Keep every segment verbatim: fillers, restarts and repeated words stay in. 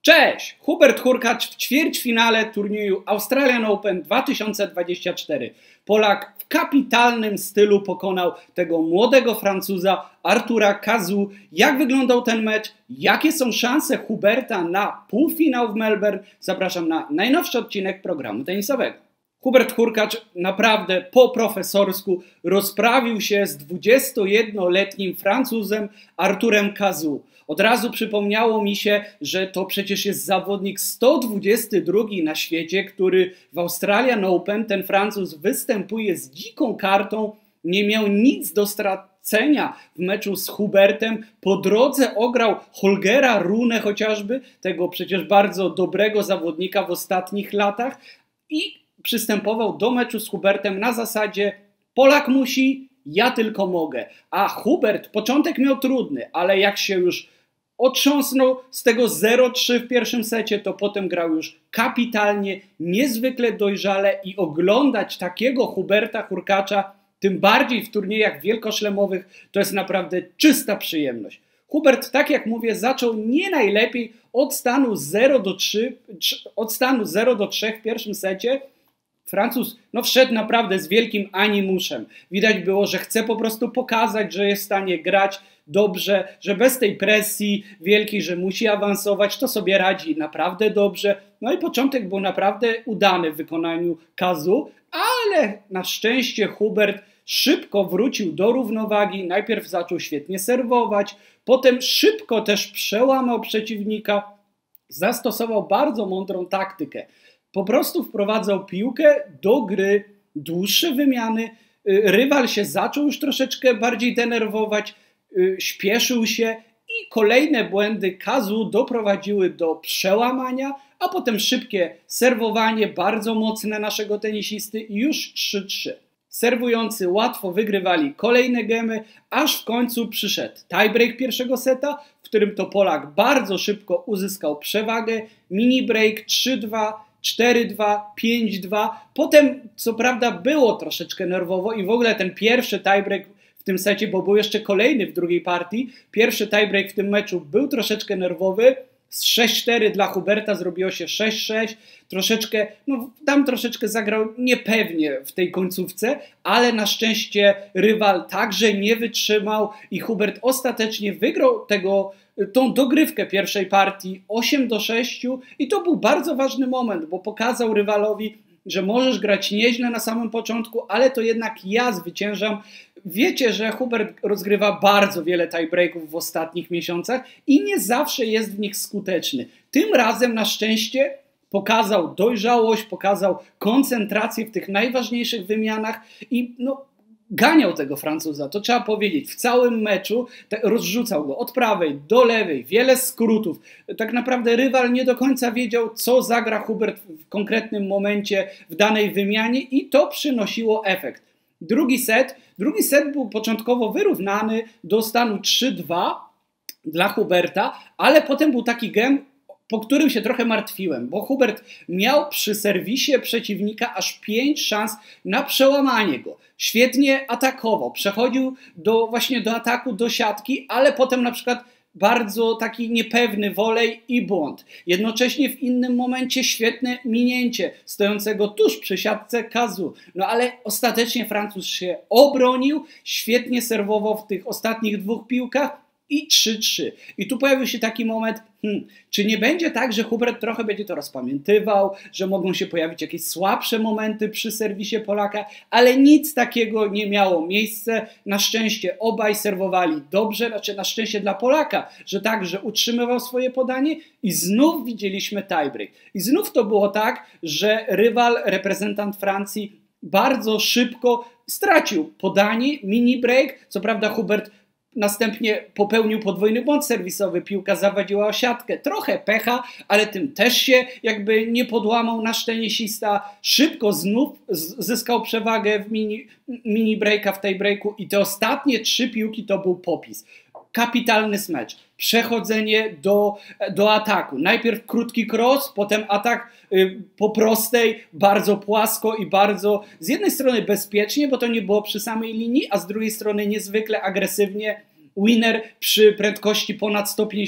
Cześć! Hubert Hurkacz w ćwierćfinale turnieju Australian Open dwa tysiące dwudziestego czwartego. Polak w kapitalnym stylu pokonał tego młodego Francuza Artura Cazaux. Jak wyglądał ten mecz? Jakie są szanse Huberta na półfinał w Melbourne? Zapraszam na najnowszy odcinek programu tenisowego. Hubert Hurkacz naprawdę po profesorsku rozprawił się z dwudziestojednoletnim Francuzem Arturem Cazaux. Od razu przypomniało mi się, że to przecież jest zawodnik sto dwudziesty drugi na świecie, który w Australian Open, ten Francuz, występuje z dziką kartą, nie miał nic do stracenia w meczu z Hubertem. Po drodze ograł Holgera Rune chociażby, tego przecież bardzo dobrego zawodnika w ostatnich latach, i przystępował do meczu z Hubertem na zasadzie Polak musi, ja tylko mogę. A Hubert początek miał trudny, ale jak się już otrząsnął z tego zero trzy w pierwszym secie, to potem grał już kapitalnie, niezwykle dojrzale i oglądać takiego Huberta Hurkacza, tym bardziej w turniejach wielkoszlemowych, to jest naprawdę czysta przyjemność. Hubert, tak jak mówię, zaczął nie najlepiej od stanu zero do trzech, od stanu zero do trzech w pierwszym secie. Francuz no, wszedł naprawdę z wielkim animuszem. Widać było, że chce po prostu pokazać, że jest w stanie grać dobrze, że bez tej presji wielkiej, że musi awansować, to sobie radzi naprawdę dobrze. No i początek był naprawdę udany w wykonaniu Cazaux, ale na szczęście Hubert szybko wrócił do równowagi. Najpierw zaczął świetnie serwować, potem szybko też przełamał przeciwnika, zastosował bardzo mądrą taktykę. Po prostu wprowadzał piłkę do gry, dłuższe wymiany, rywal się zaczął już troszeczkę bardziej denerwować, śpieszył się i kolejne błędy Cazaux doprowadziły do przełamania, a potem szybkie serwowanie, bardzo mocne naszego tenisisty i już trzy trzy. Serwujący łatwo wygrywali kolejne gemy, aż w końcu przyszedł tiebreak pierwszego seta, w którym to Polak bardzo szybko uzyskał przewagę, mini break trzy dwa, cztery dwa, pięć dwa. Potem co prawda było troszeczkę nerwowo i w ogóle ten pierwszy tiebreak w tym secie, bo był jeszcze kolejny w drugiej partii, pierwszy tiebreak w tym meczu był troszeczkę nerwowy. Z sześć cztery dla Huberta zrobiło się sześć sześć. Troszeczkę, no tam troszeczkę zagrał niepewnie w tej końcówce, ale na szczęście rywal także nie wytrzymał i Hubert ostatecznie wygrał tego, tą dogrywkę pierwszej partii osiem do sześciu i to był bardzo ważny moment, bo pokazał rywalowi, że możesz grać nieźle na samym początku, ale to jednak ja zwyciężam. Wiecie, że Hubert rozgrywa bardzo wiele tiebreaków w ostatnich miesiącach i nie zawsze jest w nich skuteczny. Tym razem na szczęście pokazał dojrzałość, pokazał koncentrację w tych najważniejszych wymianach i no, ganiał tego Francuza, to trzeba powiedzieć. W całym meczu rozrzucał go od prawej do lewej, wiele skrótów. Tak naprawdę rywal nie do końca wiedział, co zagra Hubert w konkretnym momencie w danej wymianie i to przynosiło efekt. Drugi set, drugi set był początkowo wyrównany do stanu trzy dwa dla Huberta, ale potem był taki gem, po którym się trochę martwiłem, bo Hubert miał przy serwisie przeciwnika aż pięć szans na przełamanie go. Świetnie atakował, przechodził do, właśnie do ataku, do siatki, ale potem na przykład bardzo taki niepewny wolej i błąd. Jednocześnie w innym momencie świetne minięcie stojącego tuż przy siatce Cazaux. No ale ostatecznie Francuz się obronił, świetnie serwował w tych ostatnich dwóch piłkach i trzy trzy. I tu pojawił się taki moment, hmm, czy nie będzie tak, że Hubert trochę będzie to rozpamiętywał, że mogą się pojawić jakieś słabsze momenty przy serwisie Polaka, ale nic takiego nie miało miejsca. Na szczęście obaj serwowali dobrze, znaczy na szczęście dla Polaka, że tak, że utrzymywał swoje podanie i znów widzieliśmy tiebreak. I znów to było tak, że rywal, reprezentant Francji bardzo szybko stracił podanie, mini break, co prawda Hubert następnie popełnił podwójny błąd serwisowy, piłka zawadziła o siatkę, trochę pecha, ale tym też się jakby nie podłamał nasz tenisista, szybko znów zyskał przewagę w mini, mini breaka, w tej breaku i te ostatnie trzy piłki to był popis. Kapitalny smecz, przechodzenie do, do ataku. Najpierw krótki cross, potem atak y, po prostej, bardzo płasko i bardzo z jednej strony bezpiecznie, bo to nie było przy samej linii, a z drugiej strony niezwykle agresywnie. Winner przy prędkości ponad sto pięćdziesiąt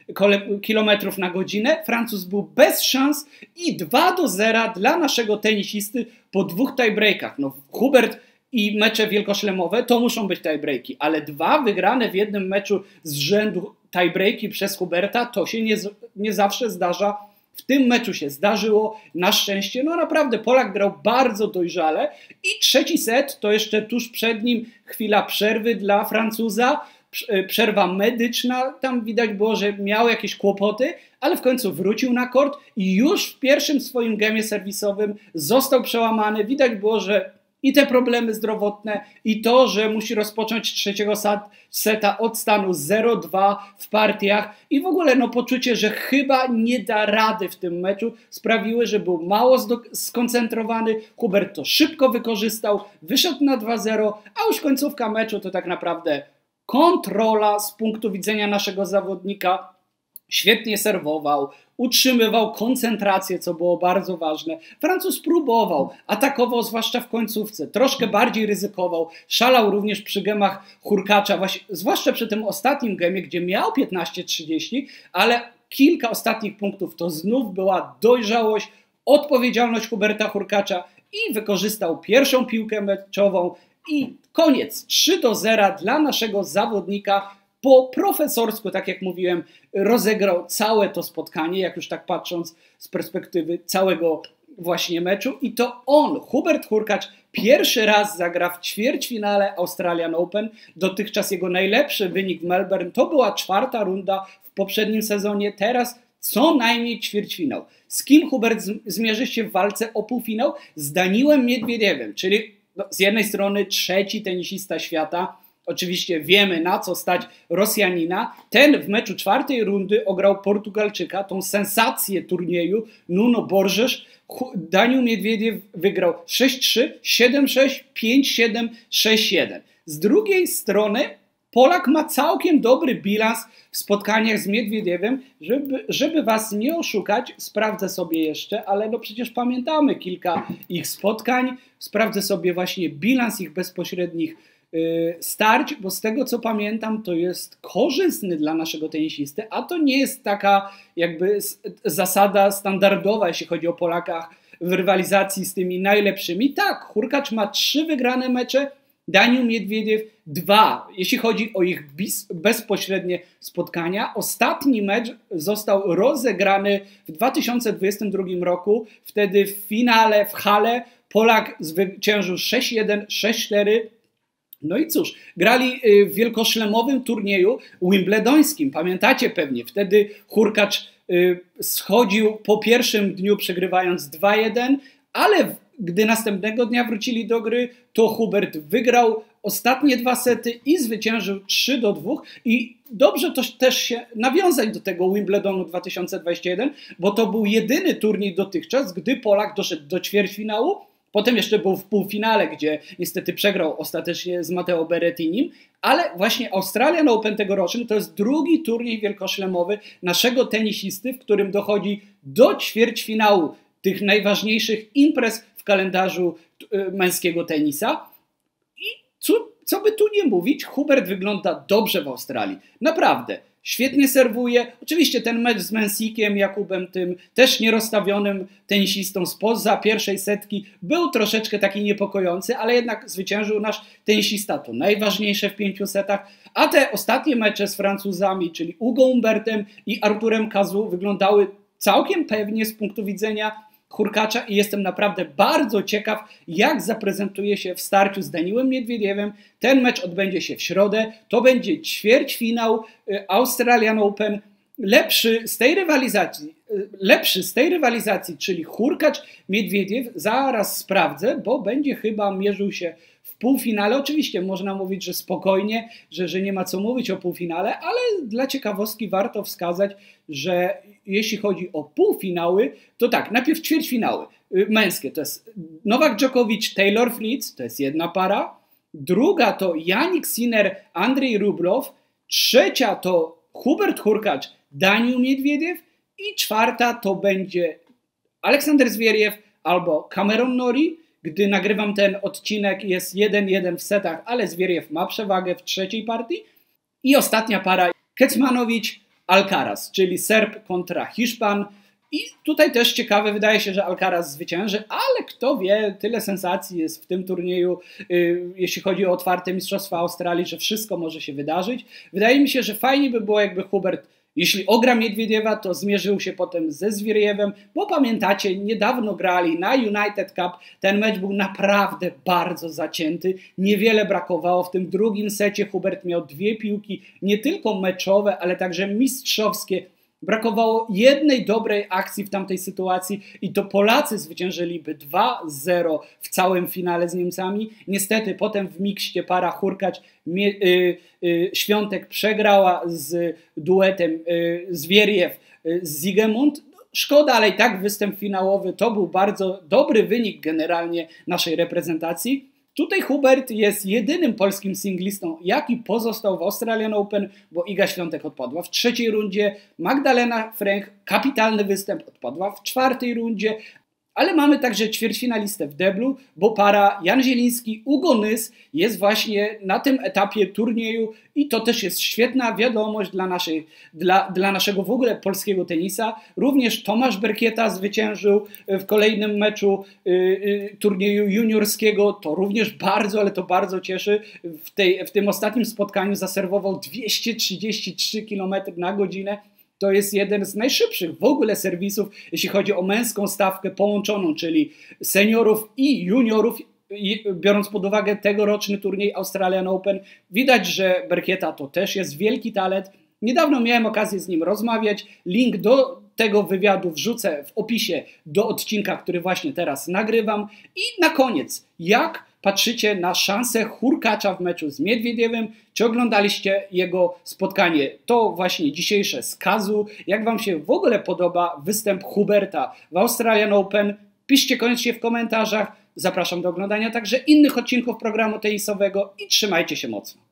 kilometrów na godzinę. Francuz był bez szans i dwa do zera dla naszego tenisisty po dwóch tiebreakach. No, Hubert i mecze wielkoszlemowe to muszą być tiebreaki, ale dwa wygrane w jednym meczu z rzędu tiebreaki przez Huberta to się nie, nie zawsze zdarza. W tym meczu się zdarzyło, na szczęście, no naprawdę Polak grał bardzo dojrzale i trzeci set to jeszcze tuż przed nim chwila przerwy dla Francuza, przerwa medyczna, tam widać było, że miał jakieś kłopoty, ale w końcu wrócił na kort i już w pierwszym swoim gemie serwisowym został przełamany. Widać było, że i te problemy zdrowotne, i to, że musi rozpocząć trzeciego seta od stanu zero dwa w partiach i w ogóle no, poczucie, że chyba nie da rady w tym meczu, sprawiły, że był mało skoncentrowany. Hubert to szybko wykorzystał, wyszedł na dwa zero, a już końcówka meczu to tak naprawdę kontrola z punktu widzenia naszego zawodnika. Świetnie serwował, utrzymywał koncentrację, co było bardzo ważne. Francuz próbował, atakował zwłaszcza w końcówce, troszkę bardziej ryzykował, szalał również przy gemach Hurkacza, właśnie, zwłaszcza przy tym ostatnim gemie, gdzie miał piętnaście trzydzieści, ale kilka ostatnich punktów to znów była dojrzałość, odpowiedzialność Huberta Hurkacza i wykorzystał pierwszą piłkę meczową i koniec, trzy do zera dla naszego zawodnika. Po profesorsku, tak jak mówiłem, rozegrał całe to spotkanie, jak już tak patrząc z perspektywy całego właśnie meczu. I to on, Hubert Hurkacz, pierwszy raz zagra w ćwierćfinale Australian Open. Dotychczas jego najlepszy wynik w Melbourne to była czwarta runda w poprzednim sezonie. Teraz co najmniej ćwierćfinał. Z kim Hubert zmierzy się w walce o półfinał? Z Daniilem Miedwiediewem, czyli no, z jednej strony trzeci tenisista świata. Oczywiście wiemy, na co stać Rosjanina. Ten w meczu czwartej rundy ograł Portugalczyka, tą sensację turnieju, Nuno Borges. Daniil Miedwiediew wygrał sześć trzy, siedem sześć, pięć siedem, sześć jeden. Z drugiej strony Polak ma całkiem dobry bilans w spotkaniach z Miedwiediewem. Żeby, żeby was nie oszukać, sprawdzę sobie jeszcze, ale no przecież pamiętamy kilka ich spotkań. Sprawdzę sobie właśnie bilans ich bezpośrednich starć, bo z tego co pamiętam to jest korzystny dla naszego tenisisty, a to nie jest taka jakby zasada standardowa, jeśli chodzi o Polakach w rywalizacji z tymi najlepszymi. Tak, Hurkacz ma trzy wygrane mecze, Daniil Miedwiediew dwa, jeśli chodzi o ich bezpośrednie spotkania. Ostatni mecz został rozegrany w dwa tysiące dwudziestym drugim roku, wtedy w finale w Halle Polak zwyciężył sześć jeden, sześć cztery. No i cóż, grali w wielkoszlemowym turnieju wimbledońskim, pamiętacie pewnie, wtedy Hurkacz schodził po pierwszym dniu przegrywając dwa jeden, ale gdy następnego dnia wrócili do gry, to Hubert wygrał ostatnie dwa sety i zwyciężył trzy do dwóch i dobrze to też się nawiązać do tego Wimbledonu dwa tysiące dwudziestego pierwszego, bo to był jedyny turniej dotychczas, gdy Polak doszedł do ćwierćfinału. Potem jeszcze był w półfinale, gdzie niestety przegrał ostatecznie z Matteo Berrettinim, ale właśnie Australian Open tegoroczny to jest drugi turniej wielkoszlemowy naszego tenisisty, w którym dochodzi do ćwierćfinału tych najważniejszych imprez w kalendarzu męskiego tenisa. I co, co by tu nie mówić, Hubert wygląda dobrze w Australii. Naprawdę. Świetnie serwuje. Oczywiście ten mecz z Mensikiem, Jakubem, tym też nierozstawionym tenisistą spoza pierwszej setki, był troszeczkę taki niepokojący, ale jednak zwyciężył nasz tenisista. To najważniejsze w pięciu setach. A te ostatnie mecze z Francuzami, czyli Ugo Humbertem i Arturem Cazaux, wyglądały całkiem pewnie z punktu widzenia Hurkacza i jestem naprawdę bardzo ciekaw, jak zaprezentuje się w starciu z Daniilem Miedwiediewem. Ten mecz odbędzie się w środę. To będzie ćwierćfinał Australian Open. Lepszy z tej rywalizacji, lepszy z tej rywalizacji, czyli Hurkacz Miedwiediew, zaraz sprawdzę, bo będzie chyba mierzył się w półfinale. Oczywiście można mówić, że spokojnie, że, że nie ma co mówić o półfinale, ale dla ciekawostki warto wskazać, że jeśli chodzi o półfinały, to tak, najpierw ćwierćfinały męskie, to jest Nowak Djokovic, Taylor Fritz, to jest jedna para, druga to Jannik Sinner, Andrzej Rublev, trzecia to Hubert Hurkacz, Daniil Miedwiediew i czwarta to będzie Aleksander Zwieriew albo Cameron Norrie. Gdy nagrywam ten odcinek, jest jeden jeden w setach, ale Zwieriew ma przewagę w trzeciej partii. I ostatnia para Kecmanowicz, Alcaraz, czyli Serb kontra Hiszpan. I tutaj też ciekawe, wydaje się, że Alcaraz zwycięży, ale kto wie, tyle sensacji jest w tym turnieju, yy, jeśli chodzi o otwarte Mistrzostwa Australii, że wszystko może się wydarzyć. Wydaje mi się, że fajnie by było, jakby Hubert, jeśli ogra Miedwiediewa, to zmierzył się potem ze Zwirjewem, bo pamiętacie, niedawno grali na United Cup, ten mecz był naprawdę bardzo zacięty, niewiele brakowało, w tym drugim secie Hubert miał dwie piłki, nie tylko meczowe, ale także mistrzowskie. Brakowało jednej dobrej akcji w tamtej sytuacji i to Polacy zwyciężyliby dwa zero w całym finale z Niemcami. Niestety potem w mikście para Hurkacz y, y, Świątek przegrała z duetem y, Zwierjew y, z Siegemund. Szkoda, ale i tak występ finałowy to był bardzo dobry wynik generalnie naszej reprezentacji. Tutaj Hubert jest jedynym polskim singlistą, jaki pozostał w Australian Open, bo Iga Świątek odpadła w trzeciej rundzie, Magdalena Fręch, kapitalny występ, odpadła w czwartej rundzie, ale mamy także ćwierćfinalistę w deblu, bo para Jan Zieliński-Ugo Nys jest właśnie na tym etapie turnieju i to też jest świetna wiadomość dla, naszej, dla, dla naszego w ogóle polskiego tenisa. Również Tomasz Berkieta zwyciężył w kolejnym meczu y, y, turnieju juniorskiego. To również bardzo, ale to bardzo cieszy. W, tej, w tym ostatnim spotkaniu zaserwował dwieście trzydzieści trzy kilometry na godzinę. To jest jeden z najszybszych w ogóle serwisów, jeśli chodzi o męską stawkę połączoną, czyli seniorów i juniorów, biorąc pod uwagę tegoroczny turniej Australian Open. Widać, że Berkieta to też jest wielki talent. Niedawno miałem okazję z nim rozmawiać. Link do tego wywiadu wrzucę w opisie do odcinka, który właśnie teraz nagrywam. I na koniec, jak patrzycie na szansę Hurkacza w meczu z Miedwiediewem? Czy oglądaliście jego spotkanie, to właśnie dzisiejsze z Kazu? Jak wam się w ogóle podoba występ Huberta w Australian Open? Piszcie koniecznie w komentarzach. Zapraszam do oglądania także innych odcinków programu tenisowego i trzymajcie się mocno.